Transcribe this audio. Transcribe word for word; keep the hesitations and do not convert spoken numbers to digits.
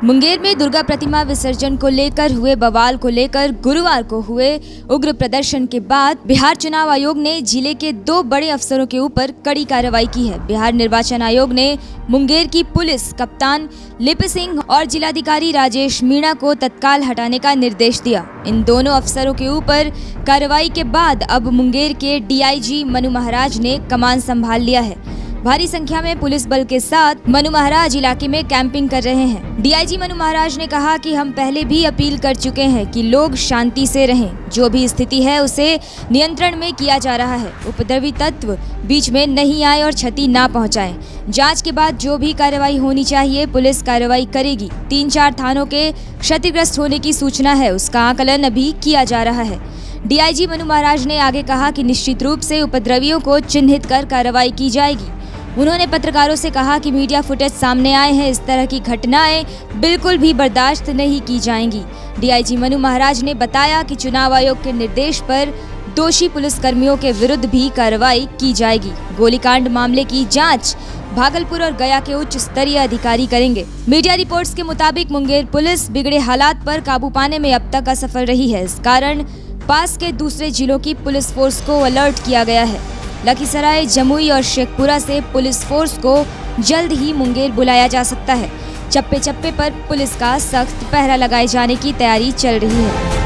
मुंगेर में दुर्गा प्रतिमा विसर्जन को लेकर हुए बवाल को लेकर गुरुवार को हुए उग्र प्रदर्शन के बाद बिहार चुनाव आयोग ने जिले के दो बड़े अफसरों के ऊपर कड़ी कार्रवाई की है। बिहार निर्वाचन आयोग ने मुंगेर की पुलिस कप्तान लिपि सिंह और जिलाधिकारी राजेश मीणा को तत्काल हटाने का निर्देश दिया। इन दोनों अफसरों के ऊपर कार्रवाई के बाद अब मुंगेर के डीआईजी मनु महाराज ने कमान संभाल लिया है। भारी संख्या में पुलिस बल के साथ मनु महाराज इलाके में कैंपिंग कर रहे हैं। डीआईजी मनु महाराज ने कहा कि हम पहले भी अपील कर चुके हैं कि लोग शांति से रहें। जो भी स्थिति है उसे नियंत्रण में किया जा रहा है। उपद्रवी तत्व बीच में नहीं आए और क्षति ना पहुंचाएं। जांच के बाद जो भी कार्रवाई होनी चाहिए पुलिस कार्रवाई करेगी। तीन चार थानों के क्षतिग्रस्त होने की सूचना है, उसका आकलन अभी किया जा रहा है। डीआईजी मनु महाराज ने आगे कहा कि निश्चित रूप से उपद्रवियों को चिन्हित कर कार्रवाई की जाएगी। उन्होंने पत्रकारों से कहा कि मीडिया फुटेज सामने आए हैं, इस तरह की घटनाएं बिल्कुल भी बर्दाश्त नहीं की जाएंगी। डीआईजी मनु महाराज ने बताया कि चुनाव आयोग के निर्देश पर दोषी पुलिसकर्मियों के विरुद्ध भी कार्रवाई की जाएगी। गोलीकांड मामले की जांच भागलपुर और गया के उच्च स्तरीय अधिकारी करेंगे। मीडिया रिपोर्ट्स के मुताबिक मुंगेर पुलिस बिगड़े हालात पर काबू पाने में अब तक असफल रही है। इस कारण पास के दूसरे जिलों की पुलिस फोर्स को अलर्ट किया गया है। लखीसराय, जमुई और शेखपुरा से पुलिस फोर्स को जल्द ही मुंगेर बुलाया जा सकता है। चप्पे चप्पे पर पुलिस का सख्त पहरा लगाए जाने की तैयारी चल रही है।